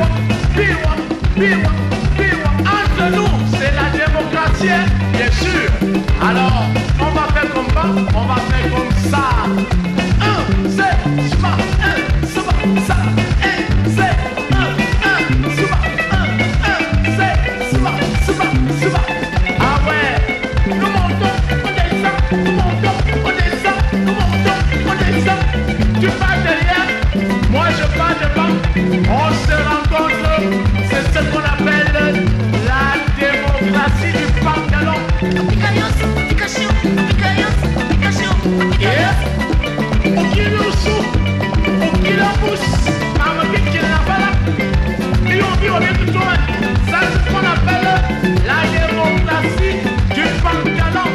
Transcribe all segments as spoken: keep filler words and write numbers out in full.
Entre nous, c'est la démocratie, bien sûr. Alors, on va faire comme ça, on va faire comme ça. Un, c'est, suba, un, suba, ça, un, c'est, un, un, suba, un, un, c'est, suba, suba, suba. Ah ouais, nous montons, on descend, nous montons, on descend, nous montons, on descend. Tu passes derrière, moi je passe devant, on se rencontre, c'est ce qu'on appelle la démocratie du pantalon. Yeah. O qu'il nous souffle, o qu'il en pousse, à me dire qu'il n'a pas là. Et on dit, on est tout loin. Ça, c'est ce qu'on appelle la démocratie du pantalon.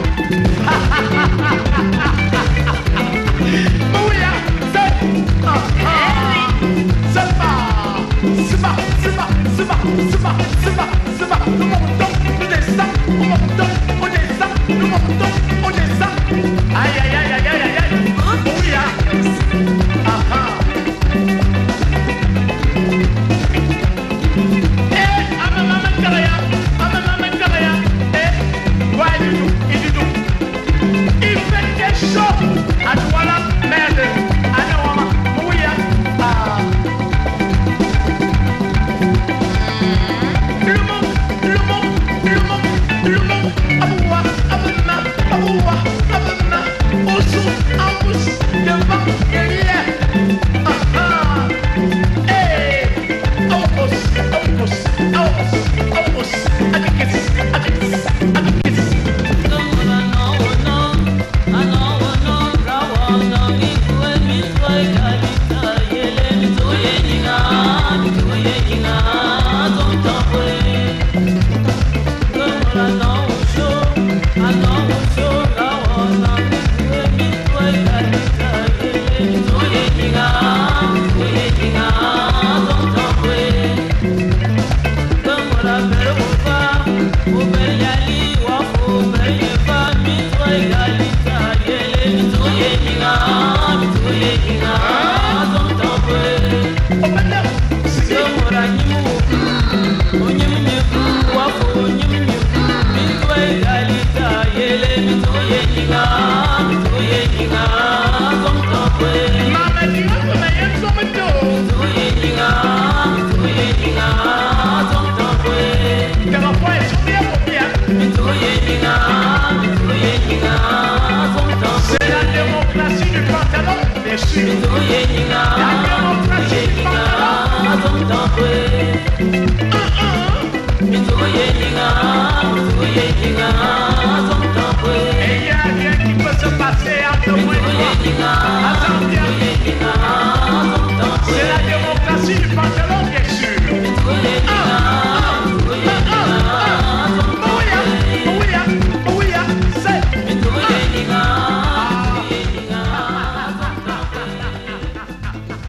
Oui, c'est. Ah, ah. C'est pas. C'est pas, c'est pas, c'est pas, c'est pas, c'est pas, c'est pas. Nous montons, nous descendons, nous montons, on descend, nous montons, on descend. Aïe, aïe, aïe, aïe, aïe, aïe. Oui, ah. Ah, ah. Eh, ah, maman, maman, caraya, ah, maman, maman, caraya. Eh, ouais, du tout, et du tout. Il fait quelque chose. Ah, voilà, merde. Ah, non, maman, oui, ah. Ah. Le monde, le monde, le monde, le monde, aboua, abonna, aboua, abonna, au sou, en bouche, devant, derrière. Ah ah, hey, au bouche, au bouche, au bouche, au bouche, adikis, adikis, adikis.